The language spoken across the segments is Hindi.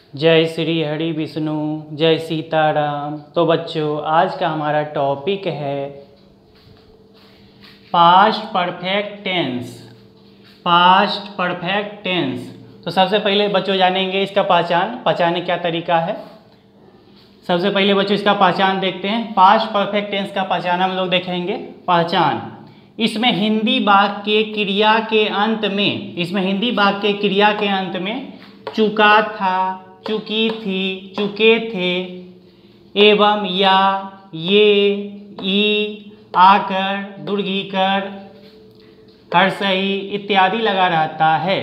जय श्री हरि विष्णु, जय सीताराम। तो बच्चों, आज का हमारा टॉपिक है past perfect tense. Past perfect tense. तो सबसे पहले बच्चों जानेंगे इसका पहचानने क्या तरीका है। सबसे पहले बच्चों इसका पहचान देखते हैं। पास्ट परफेक्ट टेंस का पहचान हम लोग देखेंगे। पहचान, इसमें हिंदी वाक्य के क्रिया के अंत में चुका था, चुकी थी, चुके थे एवं या, ये, ई, आकर, दुर्घीकर, हर्षई इत्यादि लगा रहता है।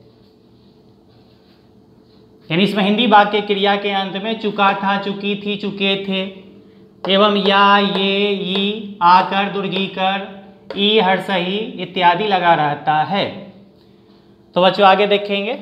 यानी इसमें हिंदी वाक्य क्रिया के अंत में चुका था, चुकी थी, चुके थे एवं या, ये, ई, आकर, दुर्घीकर, ई, हर्षई इत्यादि लगा रहता है। तो बच्चों आगे देखेंगे।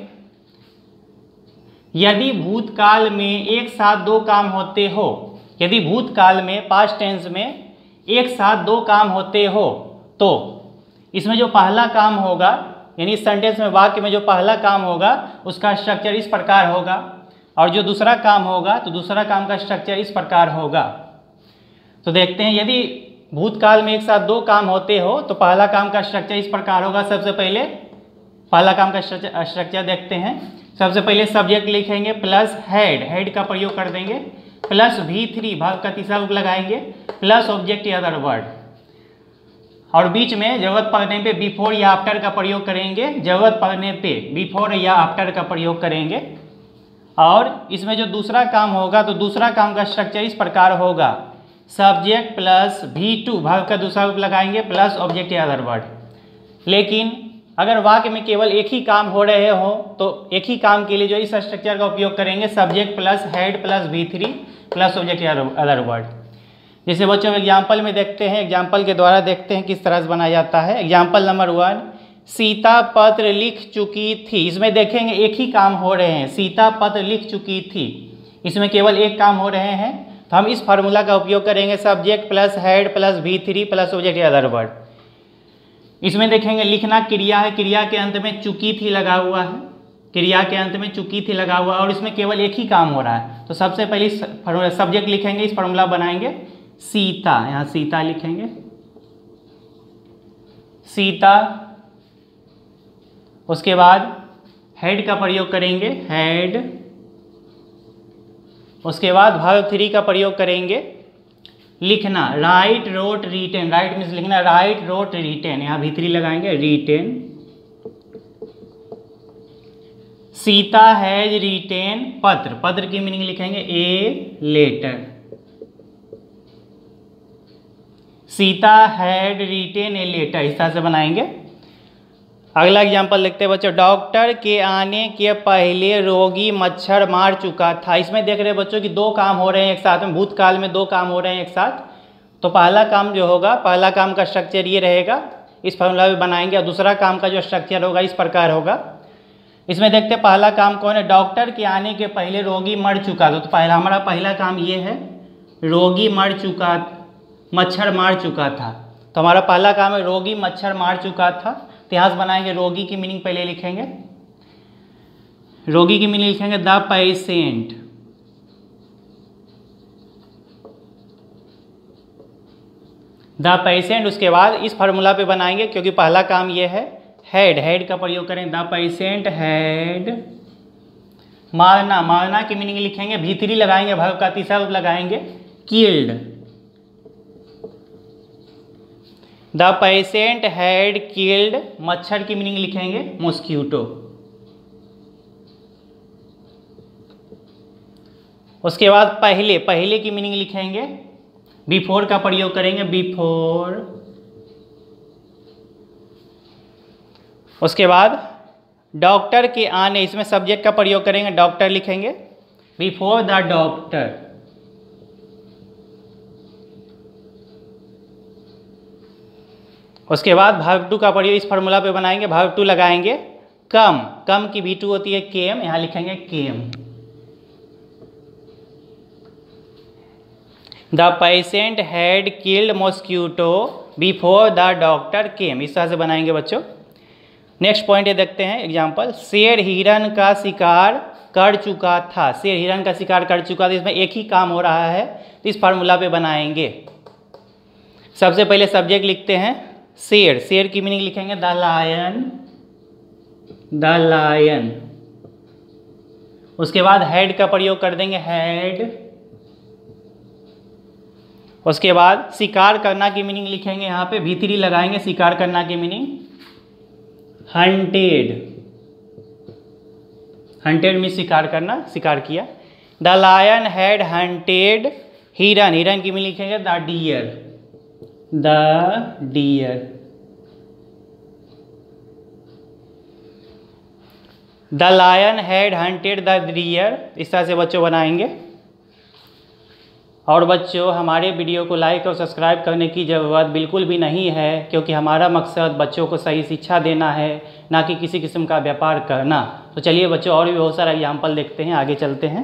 यदि भूतकाल में एक साथ दो काम होते हो, यदि भूतकाल में पास्ट टेंस में एक साथ दो काम होते हो तो इसमें जो पहला काम होगा, यानी इस सेंटेंस में वाक्य में जो पहला काम होगा उसका स्ट्रक्चर इस प्रकार होगा, और जो दूसरा काम होगा तो दूसरा काम का स्ट्रक्चर इस प्रकार होगा। तो देखते हैं, यदि भूतकाल में एक साथ दो काम होते हो तो पहला काम का स्ट्रक्चर इस प्रकार होगा। सबसे पहले पहला काम का स्ट्रक्चर देखते हैं। सबसे पहले सब्जेक्ट लिखेंगे प्लस हेड का प्रयोग कर देंगे, प्लस V3 भाग का तीसरा रूप लगाएंगे, प्लस ऑब्जेक्ट या अदर वर्ड, और बीच में जरूरत पड़ने पे बिफोर या आफ्टर का प्रयोग करेंगे। जरूरत पड़ने पे बिफोर या आफ्टर का प्रयोग करेंगे। और इसमें जो दूसरा काम होगा तो दूसरा काम का स्ट्रक्चर इस प्रकार होगा। सब्जेक्ट प्लस V2 भाग का दूसरा रूप लगाएंगे, प्लस ऑब्जेक्ट या अदर वर्ड। लेकिन अगर वाक्य में केवल एक ही काम हो रहे हो तो एक ही काम के लिए जो इस स्ट्रक्चर का उपयोग करेंगे, subject plus had plus V3 plus object या अदर वर्ड। जैसे बच्चों एग्जाम्पल में देखते हैं, एग्जाम्पल के द्वारा देखते हैं किस तरह से बनाया जाता है। एग्जाम्पल नंबर 1, सीता पत्र लिख चुकी थी। इसमें देखेंगे एक ही काम हो रहे हैं, सीता पत्र लिख चुकी थी, इसमें केवल एक काम हो रहे हैं। तो हम इस फार्मूला का उपयोग करेंगे, subject plus had plus V3 plus object या अदर वर्ड। इसमें देखेंगे लिखना क्रिया है, क्रिया के अंत में चुकी थी लगा हुआ है, क्रिया के अंत में चुकी थी लगा हुआ है, और इसमें केवल एक ही काम हो रहा है। तो सबसे पहले सब्जेक्ट लिखेंगे, इस फार्मूला बनाएंगे सीता, यहाँ सीता लिखेंगे, सीता। उसके बाद हेड का प्रयोग करेंगे, हेड। उसके बाद वर्ब 3 का प्रयोग करेंगे, लिखना, write wrote written. Write means लिखना, राइट रोट रिटेन, यहाँ V3 लगाएंगे, रिटेन। सीता हैज रिटेन पत्र, पत्र की मीनिंग लिखेंगे a letter. Sita had written a letter, इस तरह से बनाएंगे। अगला एग्जांपल लिखते हैं बच्चों, डॉक्टर के आने के पहले रोगी मच्छर मार चुका था। इसमें देख रहे हैं बच्चों कि दो काम हो रहे हैं एक साथ में, भूतकाल में दो काम हो रहे हैं एक साथ। तो पहला काम जो होगा, पहला काम का स्ट्रक्चर ये रहेगा, इस फॉर्मूला में बनाएंगे, और दूसरा काम का जो स्ट्रक्चर होगा इस प्रकार होगा। इसमें देखते हैं पहला काम कौन है, डॉक्टर के आने के पहले रोगी मर चुका था। तो पहला हमारा पहला काम ये है, रोगी मर चुका, मच्छर मार चुका था। तो हमारा पहला काम है रोगी मच्छर मार चुका था। तो यहाँ से बनाएंगे, रोगी की मीनिंग पहले लिखेंगे, रोगी की मीनिंग लिखेंगे द पेशेंट। The patient. उसके बाद इस फार्मूला पे बनाएंगे, क्योंकि पहला काम ये है, हेड का प्रयोग करें, द पेशेंट हैड। मारना, मारना की मीनिंग लिखेंगे, V3 लगाएंगे, वर्ब का तीसरा रूप लगाएंगे, killed. The patient had killed, मच्छर की मीनिंग लिखेंगे, मॉस्किटो। उसके बाद पहले की मीनिंग लिखेंगे, बिफोर का प्रयोग करेंगे, बिफोर। उसके बाद डॉक्टर के आने, इसमें सब्जेक्ट का प्रयोग करेंगे, डॉक्टर लिखेंगे, बिफोर द डॉक्टर। उसके बाद वर्ब 2 का प्रयोग इस फार्मूला पे बनाएंगे, वर्ब 2 लगाएंगे, कम की V2 होती है केम, यहाँ लिखेंगे came. The patient had killed mosquito before the doctor came, इस तरह से बनाएंगे बच्चों। नेक्स्ट पॉइंट ये देखते हैं एग्जाम्पल, शेर हिरन का शिकार कर चुका था। शेर हिरण का शिकार कर चुका था, इसमें एक ही काम हो रहा है, तो इस फार्मूला पे बनाएंगे। सबसे पहले सब्जेक्ट लिखते हैं शेर। शेर की मीनिंग लिखेंगे द लायन, द लायन। उसके बाद हैड का प्रयोग कर देंगे हैड। उसके बाद शिकार करना की मीनिंग लिखेंगे, यहाँ पे V3 लगाएंगे। शिकार करना की मीनिंग हंटेड, हंटेड मीन शिकार करना, शिकार किया। द लायन हैड हंटेड हिरन, हिरन की मीनिंग लिखेंगे the deer, the deer. The lion had hunted the deer, इस तरह से बच्चों बनाएंगे। और बच्चों हमारे वीडियो को लाइक और सब्सक्राइब करने की ज़रूरत बिल्कुल भी नहीं है, क्योंकि हमारा मकसद बच्चों को सही शिक्षा देना है, ना कि किसी किस्म का व्यापार करना। तो चलिए बच्चों और भी बहुत सारा एग्जाम्पल देखते हैं, आगे चलते हैं।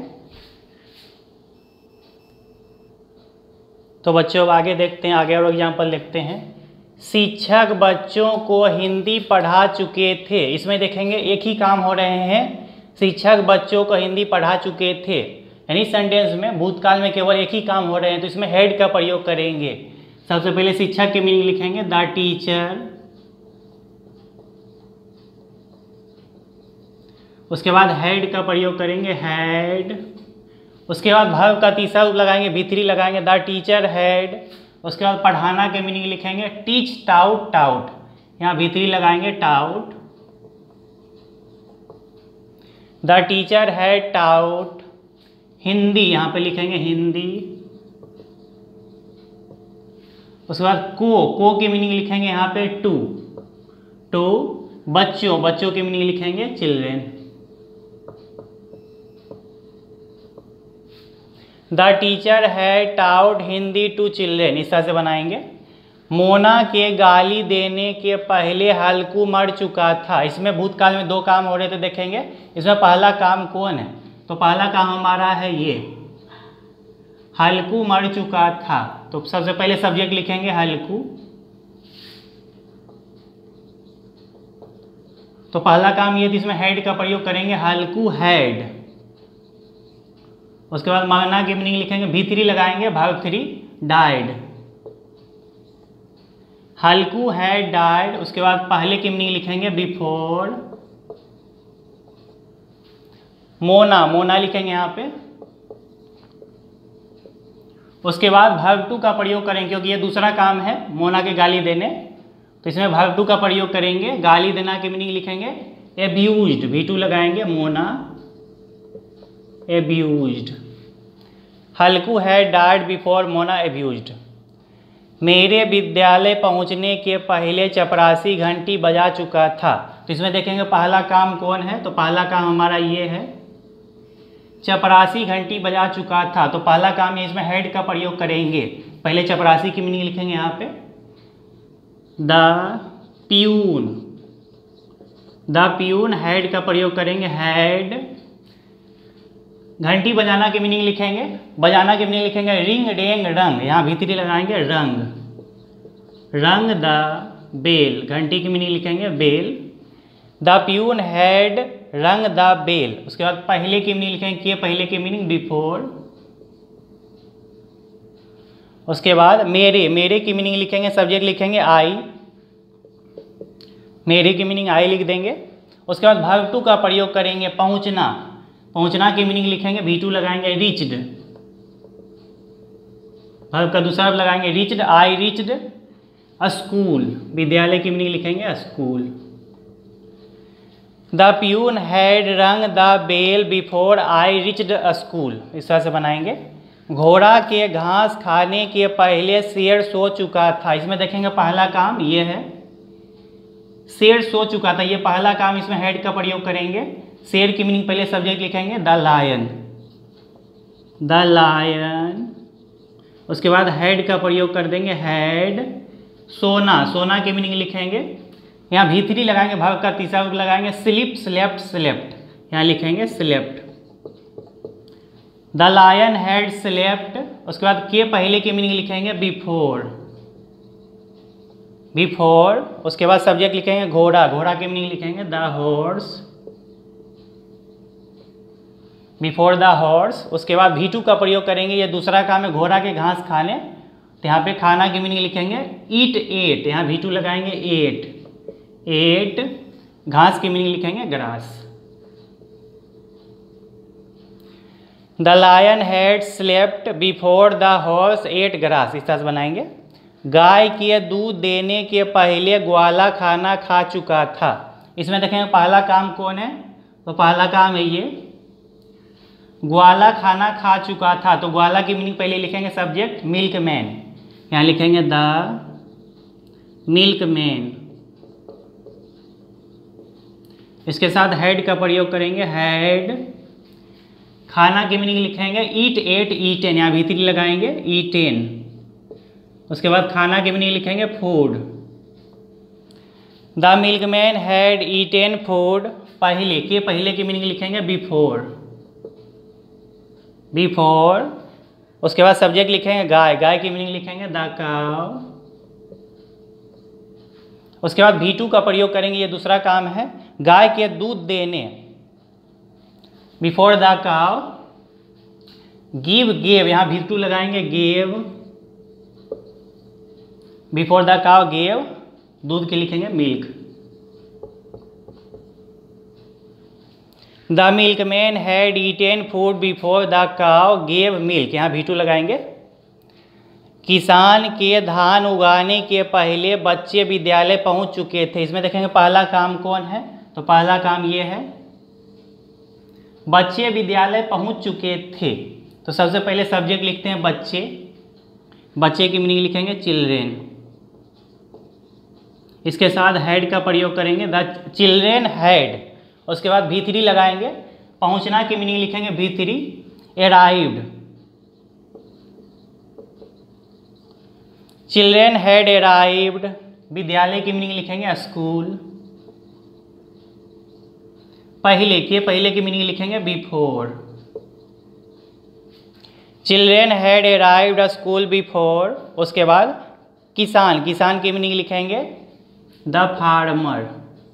तो बच्चों अब आगे देखते हैं, आगे और एग्जाम्पल देखते हैं। शिक्षक बच्चों को हिंदी पढ़ा चुके थे, इसमें देखेंगे एक ही काम हो रहे हैं। शिक्षक बच्चों को हिंदी पढ़ा चुके थे, यानी सेंटेंस में भूतकाल में केवल एक ही काम हो रहे हैं, तो इसमें हेड का प्रयोग करेंगे। सबसे पहले शिक्षक की मीनिंग लिखेंगे द टीचर। उसके बाद हेड का प्रयोग करेंगे हैड। उसके बाद वर्ब का तीसरा रूप लगाएंगे, V3 लगाएंगे द टीचर हैड। उसके बाद पढ़ाना के मीनिंग लिखेंगे टीच टाउट, टाउट, यहाँ V3 लगाएंगे taught. The teacher had taught Hindi, यहाँ पे लिखेंगे हिंदी। उसके बाद को की मीनिंग लिखेंगे यहाँ पे टू, टू बच्चों, बच्चों की मीनिंग लिखेंगे children. The teacher had taught Hindi to children, इस तरह से बनाएंगे। मोना के गाली देने के पहले हल्कू मर चुका था, इसमें भूतकाल में दो काम हो रहे थे, देखेंगे। इसमें पहला काम कौन है, तो पहला काम हमारा है ये हल्कू मर चुका था। तो सबसे पहले सब्जेक्ट लिखेंगे हल्कू। तो पहला काम ये, इसमें हेड का प्रयोग करेंगे हल्कू हैड। उसके बाद मरना की मीनिंग लिखेंगे V3 लगाएंगे, verb 3 died. Halku had died. उसके बाद पहले की मीनिंग लिखेंगे बिफोर। मोना, मोना लिखेंगे यहाँ पे। उसके बाद वर्ब 2 का प्रयोग करेंगे, क्योंकि ये दूसरा काम है मोना के गाली देने, तो इसमें वर्ब 2 का प्रयोग करेंगे। गाली देना की मीनिंग लिखेंगे एब्यूज्ड, V2 लगाएंगे Mona abused. Halku had died before Mona abused. मेरे विद्यालय पहुंचने के पहले चपरासी घंटी बजा चुका था, तो इसमें देखेंगे पहला काम कौन है, तो पहला काम हमारा ये है चपरासी घंटी बजा चुका था। तो पहला काम ये, इसमें हेड का प्रयोग करेंगे। पहले चपरासी की मीनिंग लिखेंगे यहाँ पे the peon, the peon. Had का प्रयोग करेंगे हैड। घंटी बजाना की मीनिंग लिखेंगे, बजाना की मीनिंग लिखेंगे रिंग डेंग रंग, यहाँ V3 लगाएंगे रंग। रंग द बेल, घंटी की मीनिंग लिखेंगे bell. The peon had rung the bell. उसके बाद पहले की मीनिंग लिखेंगे, पहले की मीनिंग बिफोर। उसके बाद मेरे, मेरे की मीनिंग लिखेंगे, सब्जेक्ट लिखेंगे आई। मेरे की मीनिंग आई लिख देंगे। उसके बाद वर्ब 2 का प्रयोग करेंगे पहुंचना। पहुंचना की मीनिंग लिखेंगे V2 लगाएंगे रीच्ड। वर्ब का दूसरा लगाएंगे reached, I reached a school. विद्यालय की मीनिंग लिखेंगे school. The peon had rung the bell before I reached a school, इस तरह से बनाएंगे। घोड़ा के घास खाने के पहले शेर सो चुका था, इसमें देखेंगे पहला काम ये है शेर सो चुका था, ये पहला काम। इसमें हेड का प्रयोग करेंगे। शेर की मीनिंग पहले सब्जेक्ट लिखेंगे द लायन, द लायन। उसके बाद हेड का प्रयोग कर देंगे हैड। सोना, सोना की मीनिंग लिखेंगे, यहाँ V3 लगाएंगे, वर्ब का तीसरा रूप लगाएंगे स्लिप स्लेप्ट स्लेप्ट, यहाँ लिखेंगे slept. The lion had slept. उसके बाद के पहले की मीनिंग लिखेंगे बिफोर, बिफोर। उसके बाद सब्जेक्ट लिखेंगे घोड़ा, घोड़ा की मीनिंग लिखेंगे the horse. Before the horse. उसके बाद V2 का प्रयोग करेंगे, ये दूसरा काम है घोड़ा के घास खाने, तो यहाँ पे खाना की मीनिंग लिखेंगे ईट एट, यहाँ V2 लगाएंगे एट, घास की मीनिंग लिखेंगे grass. The lion had slept before the horse ate grass, इस तरह से बनाएंगे। गाय के दूध देने के पहले ग्वाला खाना खा चुका था। इसमें देखेंगे पहला काम कौन है, तो पहला काम है ये ग्वाला खाना खा चुका था, तो ग्वाला की मीनिंग पहले लिखेंगे सब्जेक्ट मिल्क मैन, यहाँ लिखेंगे द मिल्क मैन। इसके साथ हैड का प्रयोग करेंगे, हैड, खाना की मीनिंग लिखेंगे ईट एट ईटेन, यहाँ भीतरी लगाएंगे ईटेन। उसके बाद खाना की मीनिंग लिखेंगे food. The milkman had eaten food, पहले के पहले की मीनिंग लिखेंगे बिफोर। उसके बाद सब्जेक्ट लिखेंगे गाय, गाय की मीनिंग लिखेंगे द काउ। उसके बाद V2 का प्रयोग करेंगे, ये दूसरा काम है गाय के दूध देने, before the cow. Give gave, यहाँ V2 लगाएंगे gave, before the cow gave, दूध के लिखेंगे milk. The milkman had eaten food before the cow gave milk, यहाँ V2 लगाएंगे। किसान के धान उगाने के पहले बच्चे विद्यालय पहुंच चुके थे। इसमें देखेंगे पहला काम कौन है, तो पहला काम ये है बच्चे विद्यालय पहुंच चुके थे, तो सबसे पहले सब्जेक्ट लिखते हैं बच्चे, बच्चे की मीनिंग लिखेंगे चिल्ड्रेन। इसके साथ हैड का प्रयोग करेंगे, द चिल्ड्रेन हैड। उसके बाद V3 लगाएंगे, पहुंचना की मीनिंग लिखेंगे V3 arrived. Children had arrived, विद्यालय की मीनिंग लिखेंगे स्कूल। पहले की मीनिंग लिखेंगे before. Children had arrived school before. उसके बाद किसान, किसान की मीनिंग लिखेंगे the farmer,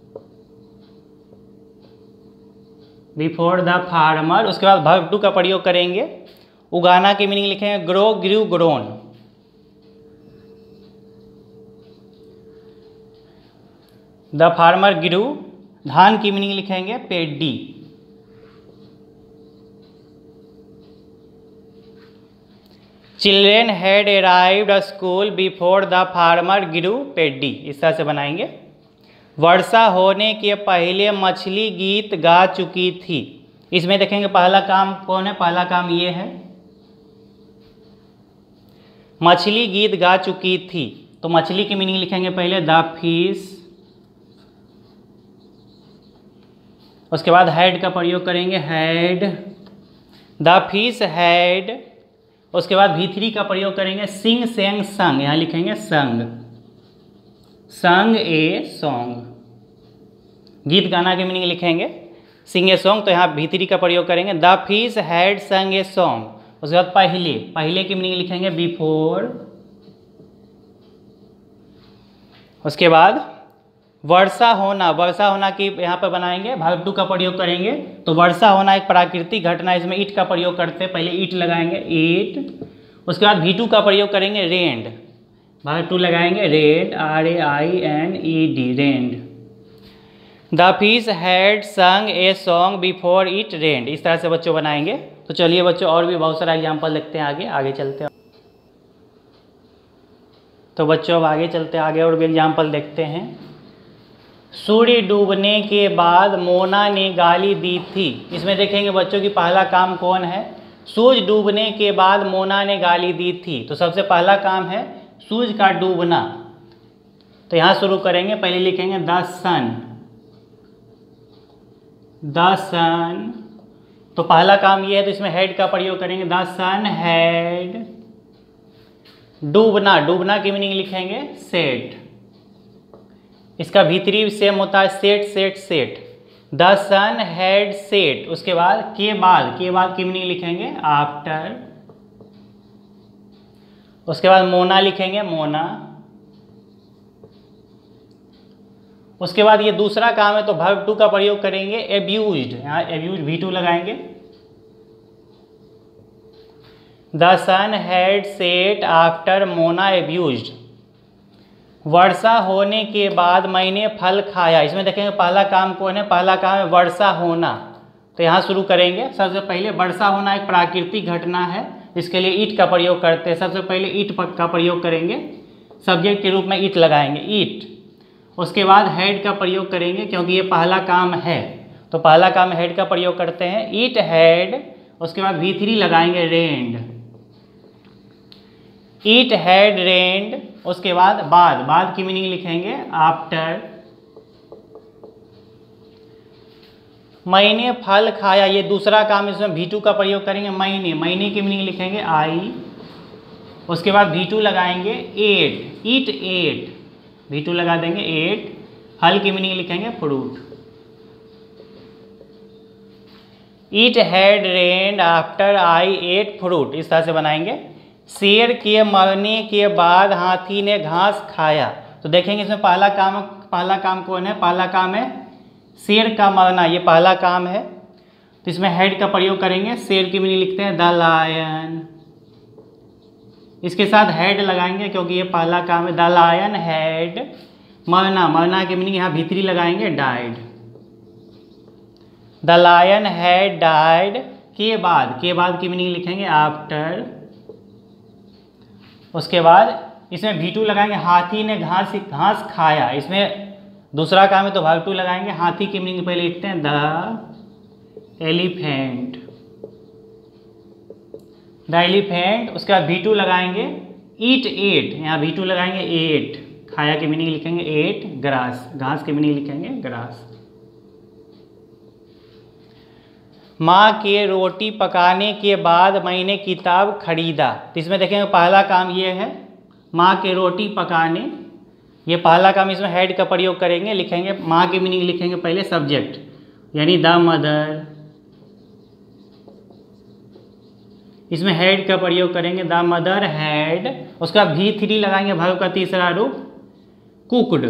before the farmer. उसके बाद वर्ब टू का प्रयोग करेंगे, उगाना की मीनिंग लिखेंगे grow grew grown. The farmer grew, धान की मीनिंग लिखेंगे paddy. Children had arrived school before the farmer grew paddy, इस तरह से बनाएंगे। वर्षा होने के पहले मछली गीत गा चुकी थी। इसमें देखेंगे पहला काम कौन है, पहला काम ये है मछली गीत गा चुकी थी, तो मछली की मीनिंग लिखेंगे पहले द फिश। उसके बाद हैड का प्रयोग करेंगे, हैड, द फिश हैड। उसके बाद V3 का प्रयोग करेंगे, सिंग सेंग संग, यहाँ लिखेंगे संग, संग ए सॉन्ग। गीत गाना की मीनिंग लिखेंगे सिंग ए सॉन्ग, तो यहाँ V3 का प्रयोग करेंगे, द फिश हैड संग ए सॉन्ग। उसके बाद पहले की मीनिंग लिखेंगे बिफोर। उसके बाद वर्षा होना की यहाँ पर बनाएंगे, वर्ब टू का प्रयोग करेंगे, तो वर्षा होना एक प्राकृतिक घटना, इसमें ईट का प्रयोग करते हैं, पहले ईट लगाएंगे ईट। उसके बाद V2 का प्रयोग करेंगे रेंड, वर्ब टू लगाएंगे red, RAINED red. The fish had संग a song before it red, इस तरह से बच्चों बनाएंगे। तो चलिए बच्चों और भी बहुत सारा एग्जाम्पल देखते हैं, आगे चलते हैं। तो बच्चों अब आगे चलते हैं, आगे और भी एग्जाम्पल देखते हैं। सूर्य डूबने के बाद मोना ने गाली दी थी। इसमें देखेंगे बच्चों की पहला काम कौन है, सूरज डूबने के बाद मोना ने गाली दी थी, तो सबसे पहला काम है सूरज का डूबना, तो यहाँ शुरू करेंगे, पहले लिखेंगे द सन, द सन। तो पहला काम ये है, तो इसमें हैड का प्रयोग करेंगे, द सन हैड। डूबना की मीनिंग लिखेंगे सेट, इसका V3 सेम होता है set. The sun had set. उसके बाद के बाद की मीनिंग लिखेंगे आफ्टर। उसके बाद मोना लिखेंगे मोना। उसके बाद ये दूसरा काम है, तो वर्ब टू का प्रयोग करेंगे एब्यूज्ड, यहाँ एब्यूज V2 लगाएंगे। The sun had set after Mona abused. वर्षा होने के बाद मैंने फल खाया। इसमें देखेंगे पहला काम कौन है, पहला काम है वर्षा होना। तो यहाँ शुरू करेंगे। सबसे पहले वर्षा होना एक प्राकृतिक घटना है, इसके लिए ईट का प्रयोग करते हैं। सबसे पहले ईट का प्रयोग करेंगे, सब्जेक्ट के रूप में ईट लगाएंगे, ईट। उसके बाद हैड का प्रयोग करेंगे क्योंकि ये पहला काम है, तो पहला काम हैड का प्रयोग करते हैं, ईट हैड। उसके बाद V3 लगाएंगे, रेंड, ईट हैड रेंड। उसके बाद बाद की मीनिंग लिखेंगे आफ्टर। मैंने फल खाया, ये दूसरा काम, इसमें V2 का प्रयोग करेंगे, महीने की मीनिंग लिखेंगे आई। उसके बाद V2 लगाएंगे, एट, ईट एट, V2 लगा देंगे, एट। फल की मीनिंग लिखेंगे fruit. It had rained after I ate fruit, इस तरह से बनाएंगे। शेर के मरने के बाद हाथी ने घास खाया। तो देखेंगे इसमें पहला काम कौन है, पहला काम है शेर का मरना, ये पहला काम है। तो इसमें हैड का प्रयोग करेंगे, शेर की मीनिंग लिखते हैं द लायन। इसके साथ हैड लगाएंगे क्योंकि ये पहला काम है, द लायन हैड मरना की मीनिंग यहाँ V3 लगाएंगे, died. The lion had died के बाद की मीनिंग लिखेंगे आफ्टर। उसके बाद इसमें V2 लगाएंगे, हाथी ने घास खाया। इसमें दूसरा काम है तो भाग 2 लगाएंगे। हाथी की मीनिंग पहले लिखते हैं द एलिफेंट, द एलिफेंट। उसके बाद V2 लगाएंगे, ईट एट, यहाँ V2 लगाएंगे, एट। खाया की मीनिंग लिखेंगे एट, ग्रास, घास की मीनिंग लिखेंगे ग्रास। माँ के रोटी पकाने के बाद मैंने किताब खरीदा। तो इसमें देखेंगे पहला काम ये है, माँ के रोटी पकाने, ये पहला काम। इसमें हैड का प्रयोग करेंगे, लिखेंगे माँ की मीनिंग लिखेंगे पहले सब्जेक्ट, यानी द मदर। इसमें हैड का प्रयोग करेंगे, द मदर हैड। उसका V3 लगाएंगे, वर्ब का तीसरा रूप कुकड,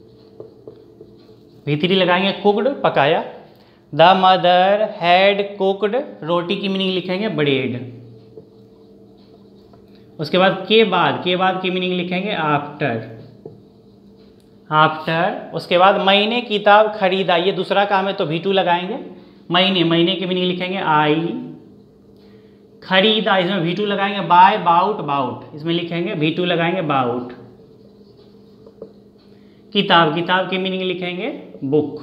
V3 लगाएंगे कुकड, पकाया। द मदर हैड कुकड, रोटी की मीनिंग लिखेंगे ब्रेड। उसके बाद के बाद की मीनिंग लिखेंगे आफ्टर। उसके बाद मैंने किताब खरीदा, ये दूसरा काम है तो V2 लगाएंगे। महीने की मीनिंग लिखेंगे आई। खरीदा, इसमें V2 लगाएंगे, बाय, बाउट, इसमें लिखेंगे V2 लगाएंगे बाउट। किताब की मीनिंग लिखेंगे book.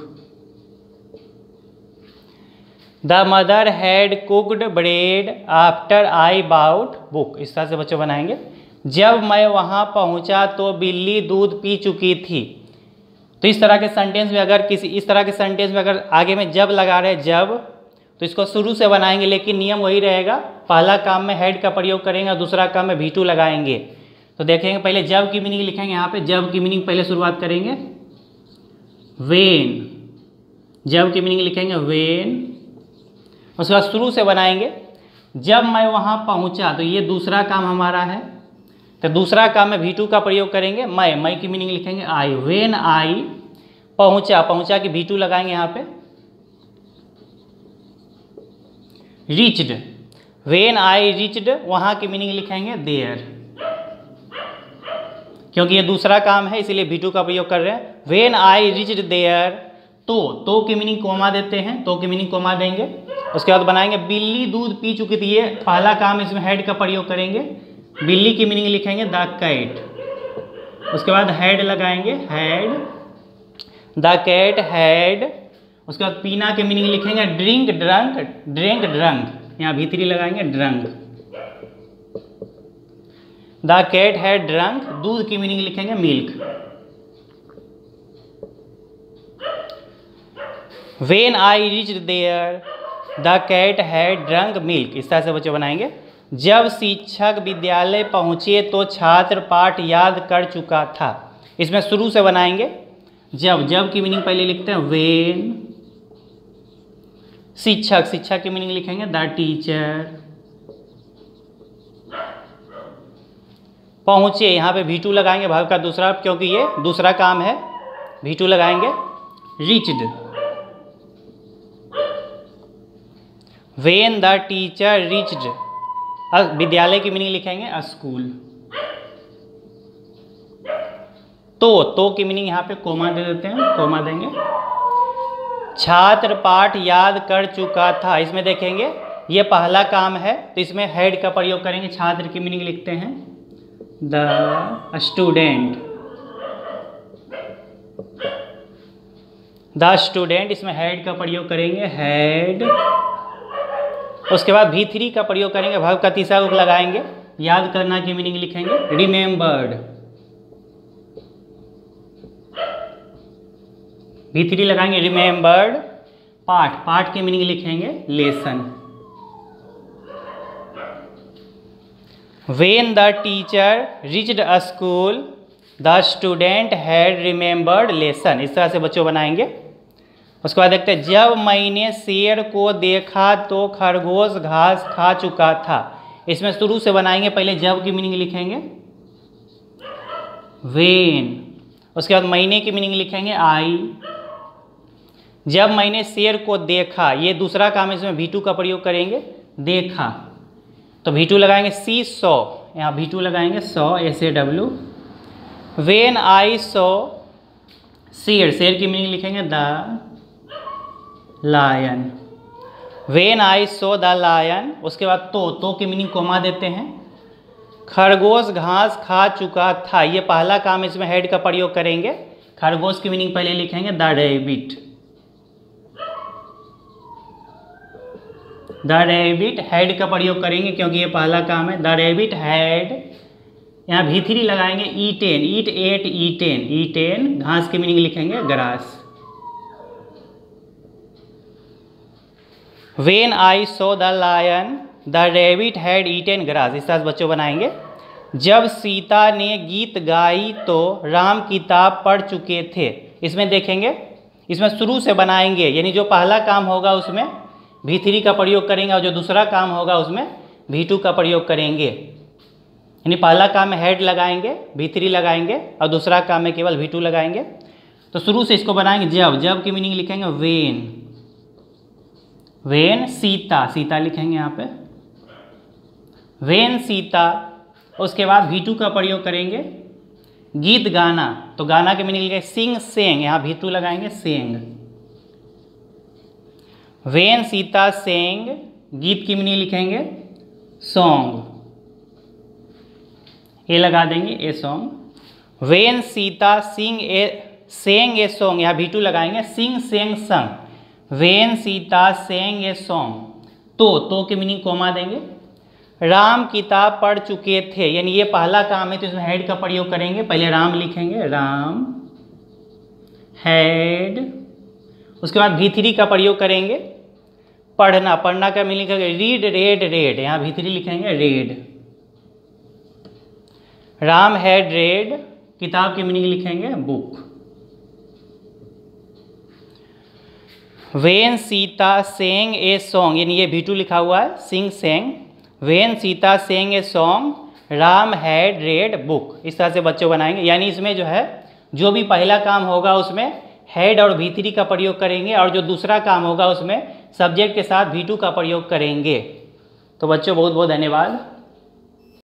The mother had cooked bread after I bought book, इस तरह से बच्चों बनाएंगे। जब मैं वहाँ पहुँचा तो बिल्ली दूध पी चुकी थी। तो इस तरह के सेंटेंस में अगर आगे में जब लगा रहे जब, तो इसको शुरू से बनाएंगे, लेकिन नियम वही रहेगा, पहला काम में हैड का प्रयोग करेंगे और दूसरा काम में V2 लगाएंगे। तो देखेंगे पहले जब की मीनिंग लिखेंगे, यहाँ पे जब की मीनिंग पहले शुरुआत करेंगे, वेन, जब की मीनिंग लिखेंगे वेन। उसके बाद शुरू से बनाएंगे, जब मैं वहाँ पहुँचा, तो ये दूसरा काम हमारा है, तो दूसरा काम में V2 का प्रयोग करेंगे, मैं की मीनिंग लिखेंगे आई। वेन आई, पहुँचा की V2 लगाएंगे यहाँ पे, रीच्ड, वेन आई रीच्ड, वहाँ की मीनिंग लिखेंगे देयर, क्योंकि ये दूसरा काम है इसलिए V2 का प्रयोग कर रहे हैं। वेन आई रीच्ड देयर, तो की मीनिंग कोमा देते हैं, तो की मीनिंग कोमा देंगे। उसके बाद बनाएंगे बिल्ली दूध पी चुकी थी, ये पहला काम, इसमें हैड का प्रयोग करेंगे, बिल्ली की मीनिंग लिखेंगे द कैट। उसके बाद हैड लगाएंगे, हैड, द कैट हैड। उसके बाद पीना की मीनिंग लिखेंगे ड्रिंक ड्रंक, यहाँ V3 लगाएंगे drunk. The cat had drunk, दूध की मीनिंग लिखेंगे milk. When I reached there the cat had drunk milk, इस तरह से बच्चे बनाएंगे। जब शिक्षक विद्यालय पहुँचे तो छात्र पाठ याद कर चुका था। इसमें शुरू से बनाएंगे, जब की मीनिंग पहले लिखते हैं वेन। शिक्षक की मीनिंग लिखेंगे द टीचर। पहुँचे, यहाँ पे V2 लगाएंगे, वर्ब का दूसरा, क्योंकि ये दूसरा काम है, V2 लगाएंगे। Reached, when the teacher reached विद्यालय की मीनिंग लिखेंगे अ स्कूल। तो की मीनिंग यहाँ पे कोमा दे देते हैं, कोमा देंगे। छात्र पाठ याद कर चुका था, इसमें देखेंगे ये पहला काम है तो इसमें हैड का प्रयोग करेंगे। छात्र की मीनिंग लिखते हैं द स्टूडेंट, द स्टूडेंट, इसमें हैड का प्रयोग करेंगे हैड। उसके बाद V3 का प्रयोग करेंगे, वर्ब का तीसरा रूप लगाएंगे। याद करना की मीनिंग लिखेंगे रिमेम्बर्ड। V3 लगाएंगे रिमेम्बर्ड। पाठ, पाठ की मीनिंग लिखेंगे lesson. When the teacher reached a school, the student had remembered lesson। इस तरह से बच्चों बनाएंगे। उसके बाद देखते हैं जब मैंने शेर को देखा तो खरगोश घास खा चुका था। इसमें शुरू से बनाएंगे, पहले जब की मीनिंग लिखेंगे when। उसके बाद महीने की मीनिंग लिखेंगे आई। जब मैंने शेर को देखा, ये दूसरा काम है, इसमें V2 का प्रयोग करेंगे देखा, तो V2 लगाएंगे सी सॉ, यहाँ V2 लगाएंगे saw SAW। When I saw शेर, शेर की मीनिंग लिखेंगे the lion. When I saw the lion. उसके बाद तो की मीनिंग कोमा देते हैं। खरगोश घास खा चुका था, ये पहला काम, इसमें हेड का प्रयोग करेंगे। खरगोश की मीनिंग पहले लिखेंगे the rabbit, the rabbit. Had का प्रयोग करेंगे क्योंकि ये पहला काम है। द रैबिट हैड, यहाँ V3 लगाएंगे eaten, eat ate eaten, eaten. घास की मीनिंग लिखेंगे grass. When I saw the lion the rabbit had eaten grass. इस तरह से बच्चों बनाएंगे। जब सीता ने गीत गाई तो राम किताब पढ़ चुके थे। इसमें देखेंगे, इसमें शुरू से बनाएंगे, यानी जो पहला काम होगा उसमें V3 का प्रयोग करेंगे और जो दूसरा काम होगा उसमें V2 का प्रयोग करेंगे। यानी पहला काम में हेड लगाएंगे, V3 लगाएंगे और दूसरा काम में केवल V2 लगाएंगे। तो शुरू से इसको बनाएंगे जब, जब की मीनिंग लिखेंगे वेन, वेन सीता, सीता लिखेंगे यहाँ पे वेन सीता। उसके बाद V2 का प्रयोग करेंगे गीत गाना, तो गाना की मीनिंग लिखेंगे सिंग सेंग, यहाँ V2 लगाएंगे सेंग। वेन सीता सेंग, गीत की मीनिंग लिखेंगे सॉन्ग, ये लगा देंगे a song. When Sita sing a sang a song, यहाँ V2 लगाएंगे sing sang sung. When Sita sang a song, तो की मीनिंग कोमा देंगे। राम किताब पढ़ चुके थे, यानी ये पहला काम है तो इसमें हेड का प्रयोग करेंगे। पहले राम लिखेंगे राम हेड। उसके बाद V3 का प्रयोग करेंगे पढ़ना, पढ़ना का मीनिंग लिखेंगे रीड रेड रेड, यहाँ V3 लिखेंगे रेड। राम हैड रेड, किताब की मीनिंग लिखेंगे book. When Sita sang a song, यानी ये V2 लिखा हुआ है sing sang. When Sita sang a song, Ram had read book. इस तरह से बच्चे बनाएंगे। यानी इसमें जो है जो भी पहला काम होगा उसमें हेड और V3 का प्रयोग करेंगे और जो दूसरा काम होगा उसमें सब्जेक्ट के साथ V2 का प्रयोग करेंगे। तो बच्चों बहुत बहुत धन्यवाद।